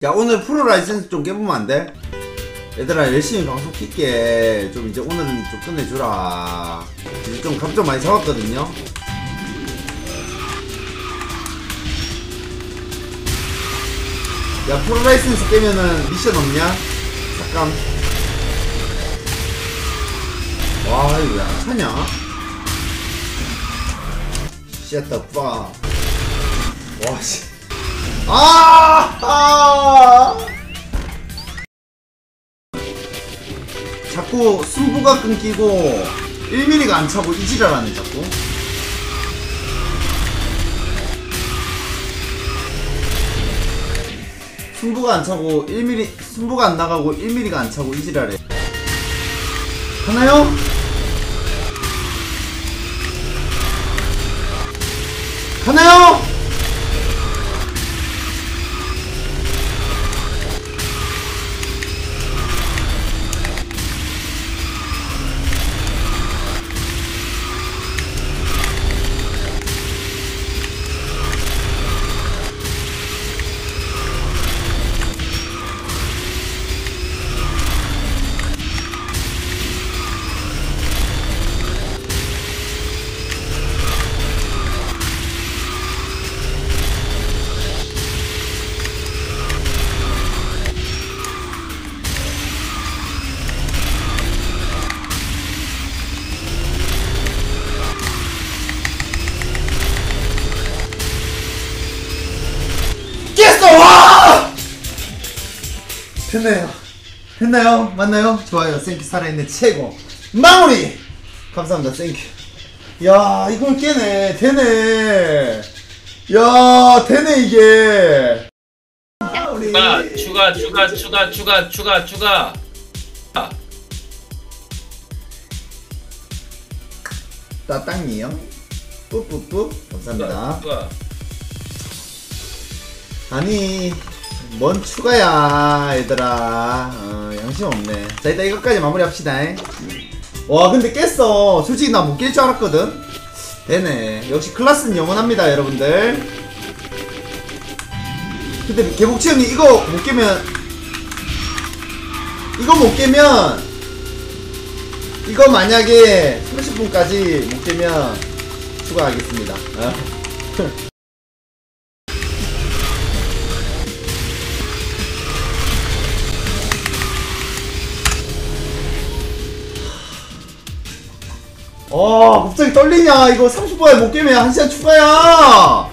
야, 오늘 프로 라이센스 좀 깨보면 안 돼? 얘들아, 열심히 방송 킬게. 좀 이제 오늘은 좀 끝내주라. 이제 좀 감 좀 많이 잡았거든요. 야, 프로 라이센스 깨면은 미션 없냐? 잠깐. 와, 이거 왜 안 차냐? Shut the fuck. 와, 씨. 자꾸 승부가 끊기고 1mm가 안 차고 이지랄하네 자꾸. 승부가 안 차고 1mm, 승부가 안 나가고 1mm가 안 차고 이지랄해. 하나요? 하나요? 와! 됐나요? 됐나요? 맞나요? 좋아요. 땡큐. 살아있는 최고. 마무리! 감사합니다. 땡큐. 야, 이걸 깨네. 되네. 야, 되네, 이게. 추가. 따땅이요. 뿌뿌뿌. 감사합니다. 추가. 아니, 뭔 추가야, 얘들아. 양심 없네. 자, 일단 이것까지 마무리합시다. 와, 근데 깼어. 솔직히 나 못 깰 줄 알았거든. 되네. 역시 클라스는 영원합니다, 여러분들. 근데 개복치 형님 이거 못 깨면, 이거 만약에 30분까지 못 깨면 추가하겠습니다. 갑자기 떨리냐. 이거 30분에 못 깨면 1시간 추가야.